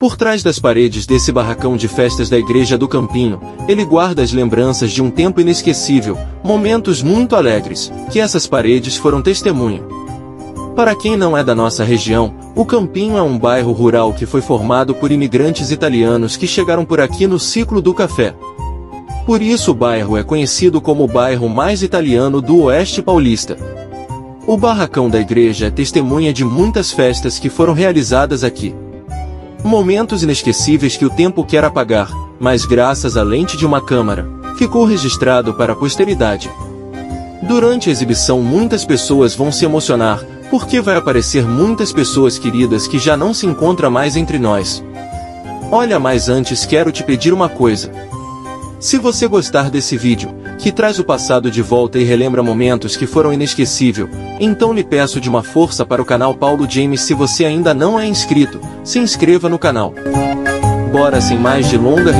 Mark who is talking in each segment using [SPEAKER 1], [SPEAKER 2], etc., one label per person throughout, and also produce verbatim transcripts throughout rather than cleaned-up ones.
[SPEAKER 1] Por trás das paredes desse barracão de festas da Igreja do Campinho, ele guarda as lembranças de um tempo inesquecível, momentos muito alegres, que essas paredes foram testemunha. Para quem não é da nossa região, o Campinho é um bairro rural que foi formado por imigrantes italianos que chegaram por aqui no ciclo do café. Por isso o bairro é conhecido como o bairro mais italiano do Oeste Paulista. O barracão da igreja é testemunha de muitas festas que foram realizadas aqui. Momentos inesquecíveis que o tempo quer apagar, mas graças à lente de uma câmera, ficou registrado para a posteridade. Durante a exibição muitas pessoas vão se emocionar, porque vai aparecer muitas pessoas queridas que já não se encontram mais entre nós. Olha, mas antes quero te pedir uma coisa. Se você gostar desse vídeo, que traz o passado de volta e relembra momentos que foram inesquecíveis, então lhe peço de uma força para o canal Paulo James. Se você ainda não é inscrito, se inscreva no canal. Bora sem mais delongas.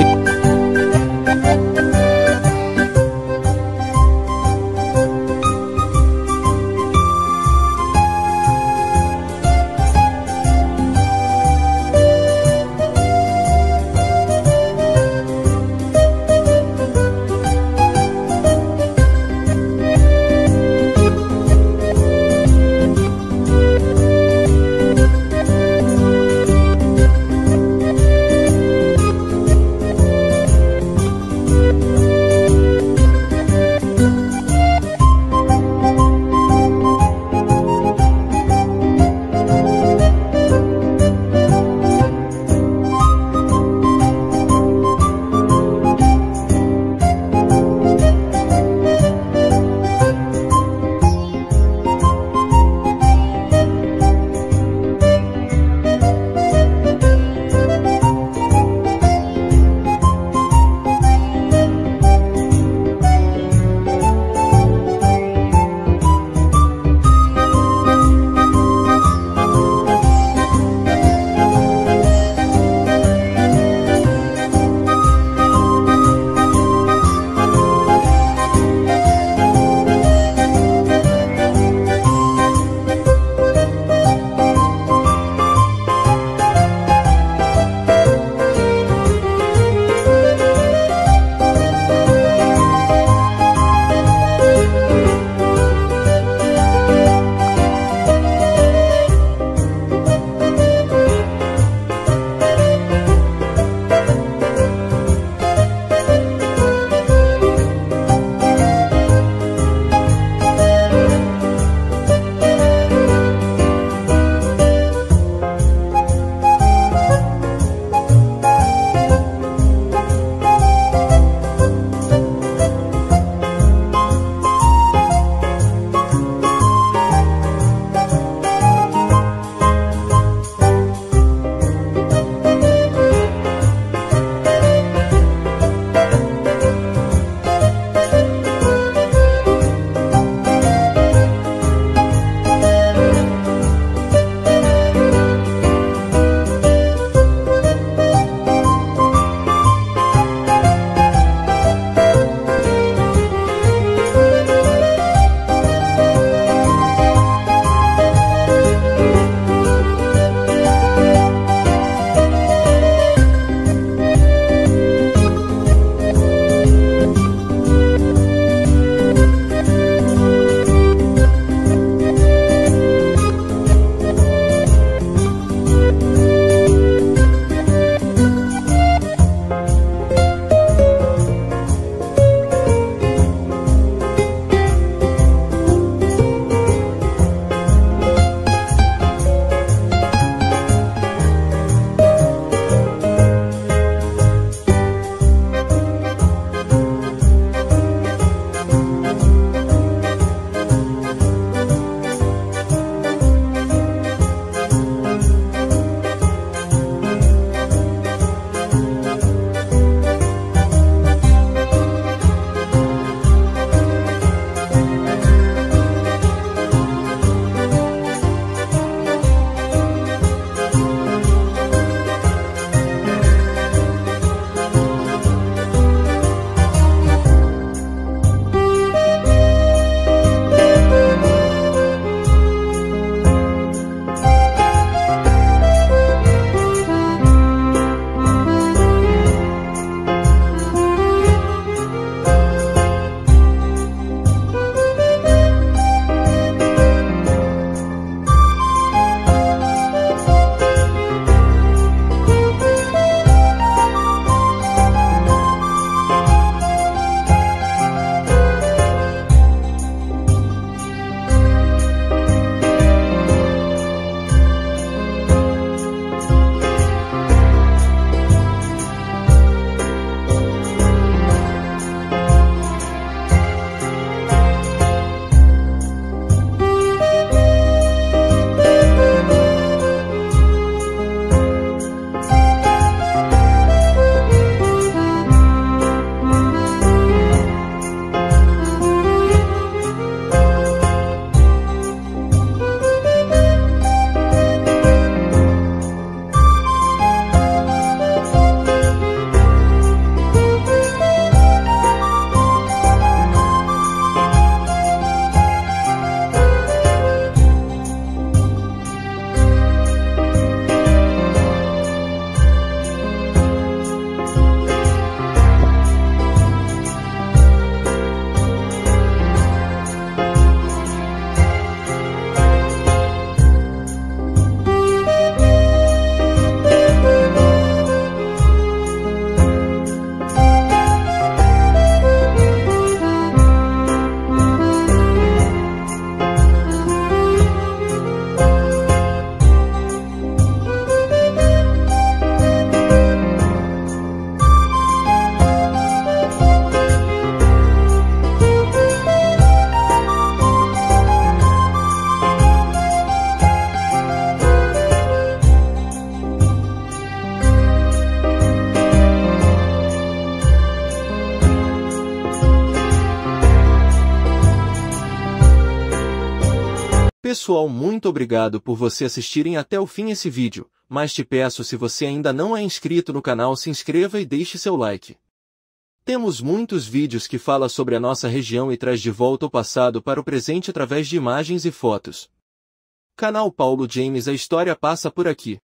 [SPEAKER 1] Pessoal, muito obrigado por você assistirem até o fim esse vídeo, mas te peço, se você ainda não é inscrito no canal, se inscreva e deixe seu like. Temos muitos vídeos que falam sobre a nossa região e traz de volta o passado para o presente através de imagens e fotos. Canal Paulo James, a história passa por aqui.